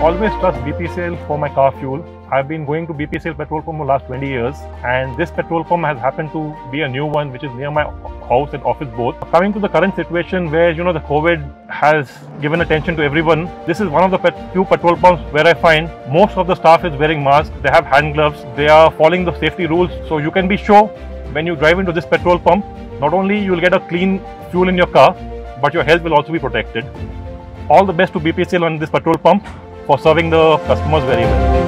always trust BPCL for my car fuel. I've been going to BPCL petrol pump for the last 20 years, and this petrol pump has happened to be a new one which is near my house and office both. Coming to the current situation where the COVID has given attention to everyone, this is one of the few petrol pumps where I find most of the staff is wearing masks, they have hand gloves, they are following the safety rules. So you can be sure when you drive into this petrol pump, not only you will get a clean fuel in your car, but your health will also be protected. All the best to BPCL on this petrol pump for serving the customers very well.